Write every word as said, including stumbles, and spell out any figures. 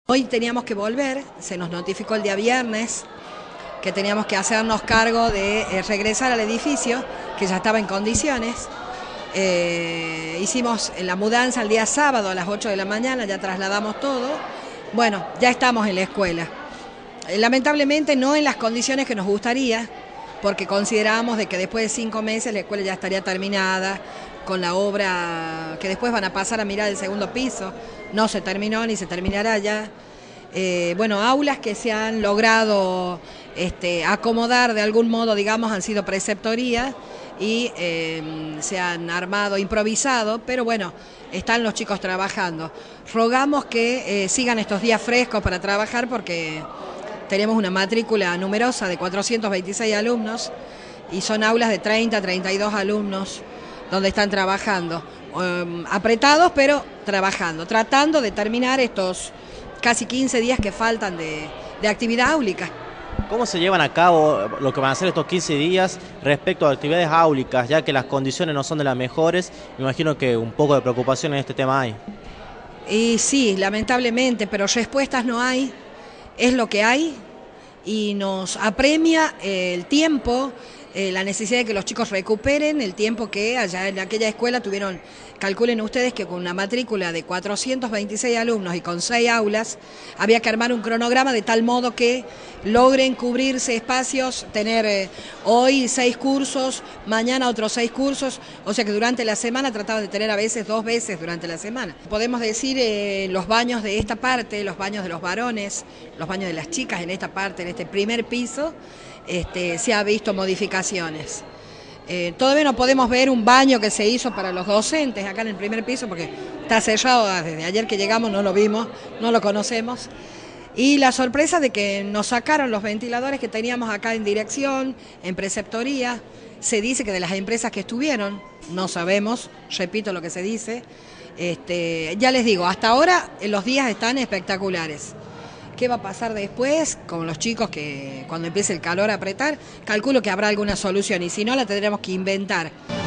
Hoy teníamos que volver, se nos notificó el día viernes que teníamos que hacernos cargo de eh, regresar al edificio, que ya estaba en condiciones. Eh, hicimos la mudanza el día sábado a las ocho de la mañana, ya trasladamos todo. Bueno, ya estamos en la escuela. Eh, lamentablemente no en las condiciones que nos gustaría, porque consideramos de que después de cinco meses la escuela ya estaría terminada, con la obra que después van a pasar a mirar el segundo piso. No se terminó ni se terminará ya. Eh, bueno, aulas que se han logrado este, acomodar de algún modo, digamos, han sido preceptorías y eh, se han armado, improvisado, pero bueno, están los chicos trabajando. Rogamos que eh, sigan estos días frescos para trabajar porque tenemos una matrícula numerosa de cuatrocientos veintiséis alumnos y son aulas de treinta, treinta y dos alumnos donde están trabajando, um, apretados pero trabajando, tratando de terminar estos casi quince días que faltan de, de actividad áulica. ¿Cómo se llevan a cabo lo que van a ser estos quince días respecto a actividades áulicas, ya que las condiciones no son de las mejores? Me imagino que un poco de preocupación en este tema hay. Y sí, lamentablemente, pero respuestas no hay, es lo que hay y nos apremia el tiempo, eh, la necesidad de que los chicos recuperen el tiempo que allá en aquella escuela tuvieron. Calculen ustedes que con una matrícula de cuatrocientos veintiséis alumnos y con seis aulas, había que armar un cronograma de tal modo que logren cubrirse espacios, tener eh, hoy seis cursos, mañana otros seis cursos, o sea que durante la semana trataban de tener a veces dos veces durante la semana. Podemos decir eh, los baños de esta parte, los baños de los varones, los baños de las chicas en esta parte, en este primer piso, este, se ha visto modificaciones. Eh, todavía no podemos ver un baño que se hizo para los docentes acá en el primer piso porque está cerrado desde ayer que llegamos, no lo vimos, no lo conocemos. Y la sorpresa de que nos sacaron los ventiladores que teníamos acá en dirección, en preceptoría. Se dice que de las empresas que estuvieron, no sabemos, repito lo que se dice. Este, ya les digo, hasta ahora los días están espectaculares. ¿Qué va a pasar después con los chicos que cuando empiece el calor a apretar? Calculo que habrá alguna solución y si no la tendremos que inventar.